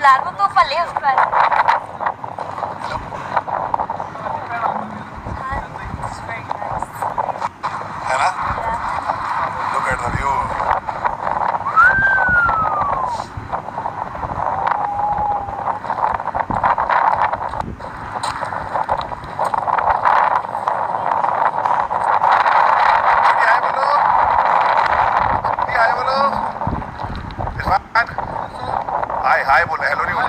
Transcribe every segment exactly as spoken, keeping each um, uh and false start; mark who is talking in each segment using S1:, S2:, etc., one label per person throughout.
S1: Largo तो फले उस पर।
S2: है ना? Look at the view. हाय हाय बोले, हेलो नहीं बोले।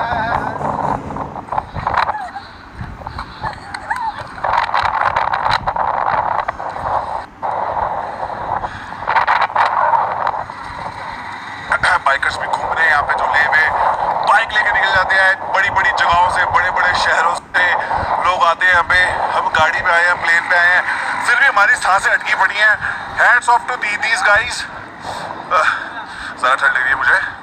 S2: बाइकर्स भी घूम रहे हैं यहाँ पे, जो ले हुए बाइक लेके निकल जाते हैं बड़ी बड़ी जगहों से, बड़े बड़े शहरों से लोग आते हैं यहाँ पे। हम गाड़ी पे आए हैं, प्लेन पे आए हैं, फिर भी हमारी सांसें अटकी पड़ी हैं। Hats off to these guys. ज़रा ठंड लग रही है मुझे।